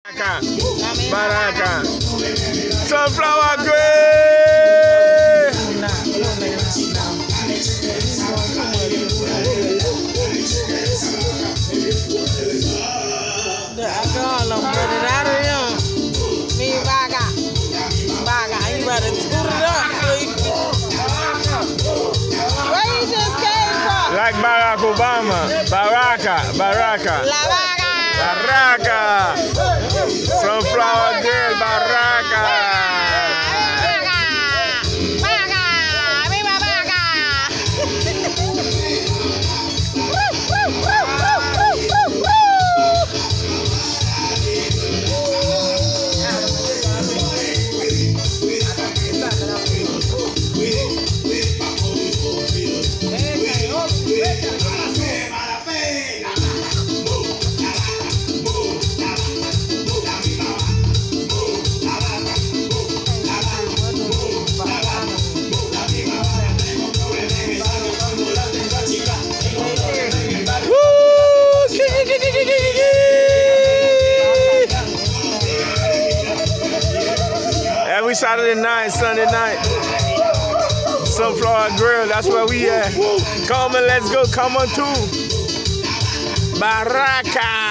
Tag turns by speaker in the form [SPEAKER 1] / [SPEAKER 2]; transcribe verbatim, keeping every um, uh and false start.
[SPEAKER 1] Baraka. Sunflower grill.
[SPEAKER 2] The alcohol I'm putting out of him. Me baga. Baga. You better toot it up, please. Where you just came from?
[SPEAKER 1] Like Barack Obama. Baraka. Baraka.
[SPEAKER 2] La Baga.
[SPEAKER 1] Baraka. Sunflower grill. Baraka.
[SPEAKER 2] Baga. Viva Baga.
[SPEAKER 1] Every Saturday night, Sunday night, Sunflower Grill, that's where we at. Come on, let's go, come on too. Baraka.